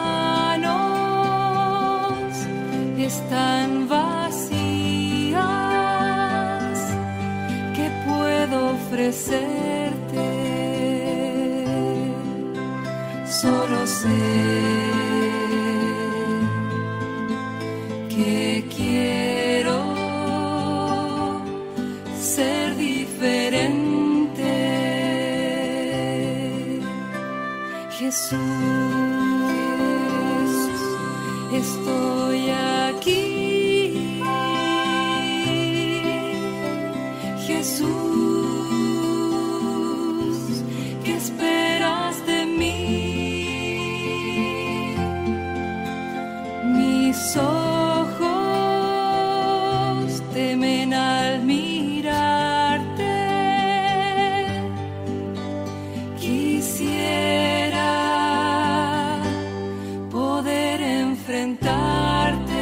manos están vacías. ¿Qué puedo ofrecerte? Jesús, estoy aquí. Jesús, ¿qué esperas de mí? Mis ojos temen al mirarte. Quisiera poder enfrentarte,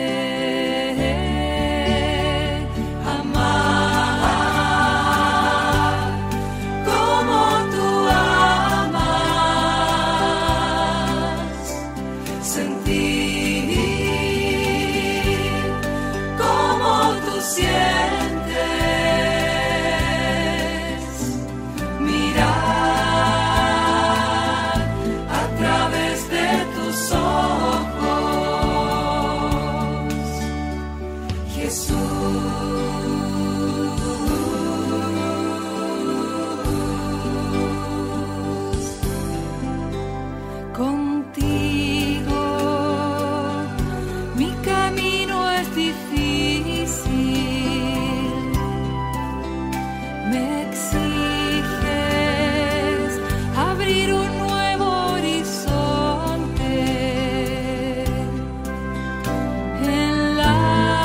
amar como tú amas, sentir como tú sientes, mirar a través de tus ojos, Jesús. Contigo mi camino es difícil, me exiges abrir un nuevo horizonte en la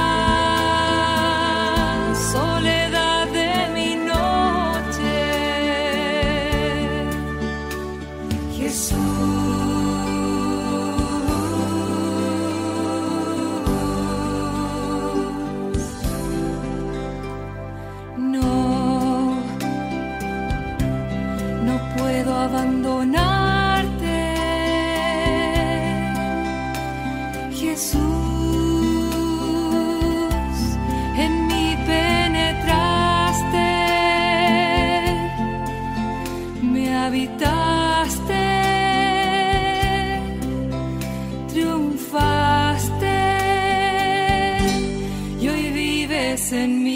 soledad de mi noche, Jesús. No puedo abandonarte, Jesús, en mí penetraste, me habitaste, triunfaste y hoy vives en mí.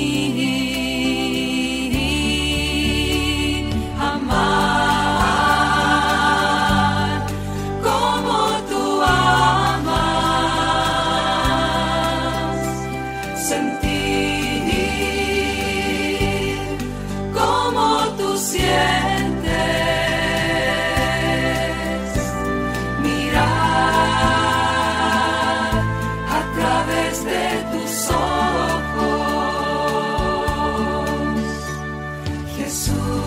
Amar como tú amas, sentir como tú sientes, mirar a través de tus ojos, Jesús.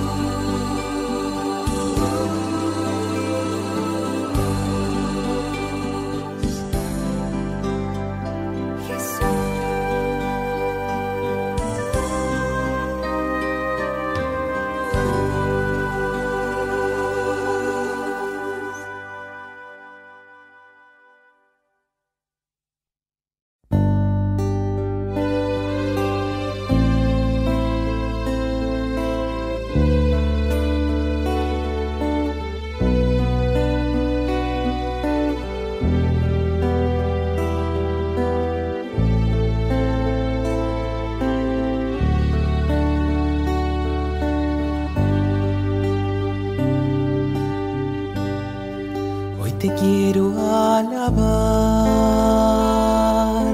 Te quiero alabar,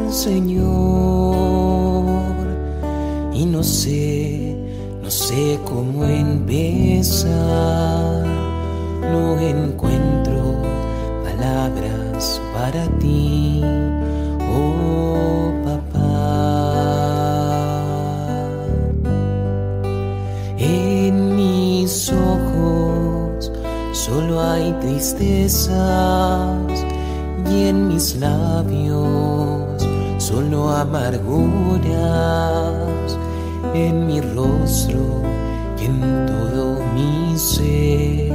Señor, y no sé cómo empezar. No encuentro palabras para ti, oh papá. En mis ojos solo hay tristezas y en mis labios solo amarguras. En mi rostro y en todo mi ser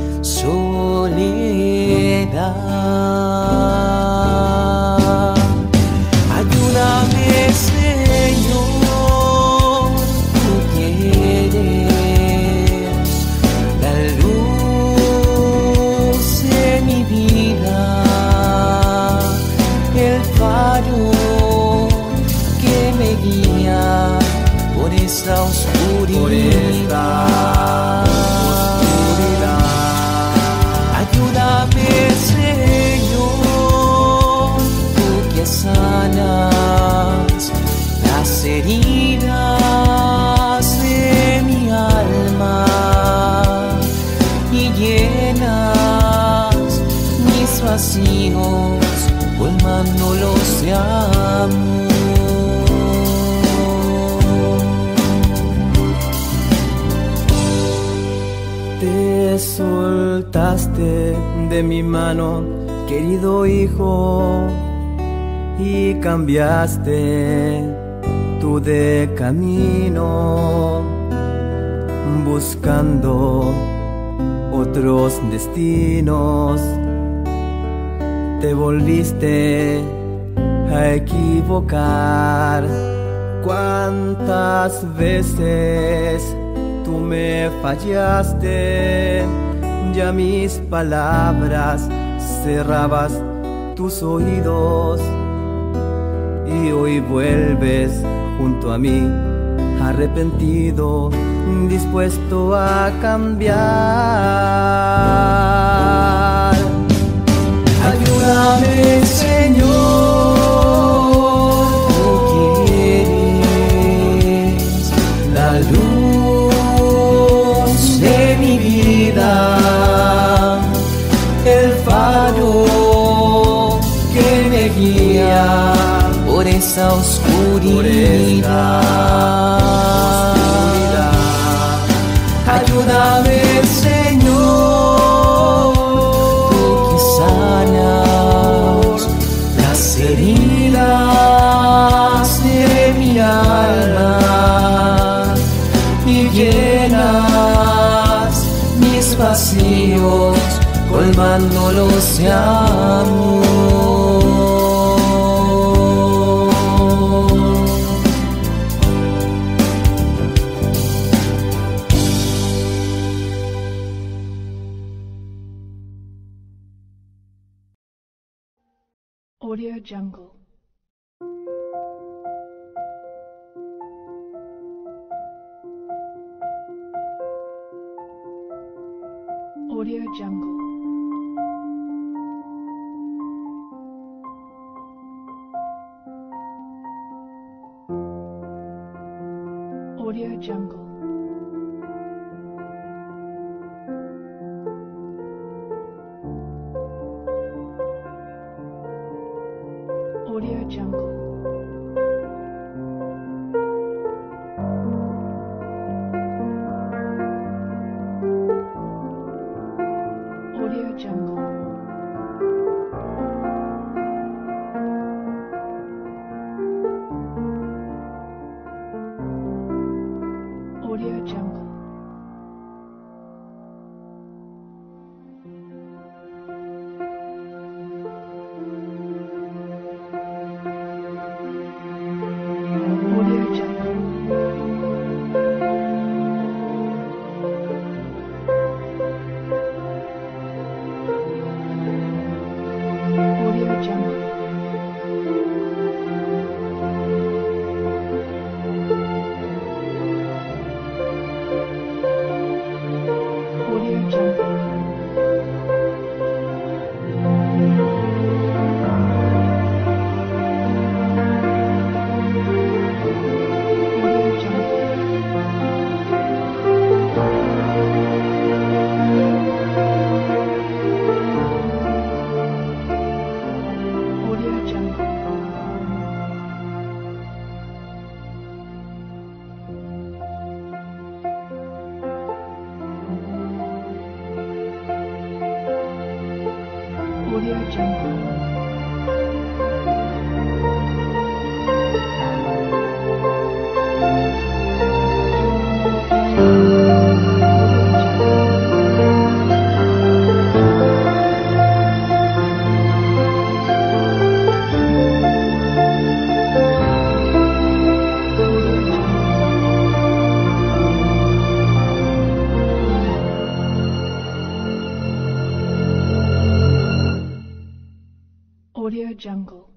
soledad. Ayúdame, Señor, tú quieres la luz de mi vida, el faro que me guía por esta oscuridad. soltaste de mi mano, querido hijo, y cambiaste tú de camino, buscando otros destinos. Te volviste a equivocar. ¿Cuántas veces tú me fallaste? Ya mis palabras cerrabas tus oídos, y hoy vuelves junto a mí, arrepentido, dispuesto a cambiar. Ayúdame, Señor, tú quieres la luz de mi vida, el faro que me guía por esa oscuridad. Ayúdame, Señor, tú que sanas las heridas de mi alma y llenas mis vacíos, colmándolos de amor. Audio Jungle. Audio Jungle. Audio Jungle. Audio Jungle. Audio Jungle. Audio Jungle. Audio Jungle. Audio Jungle.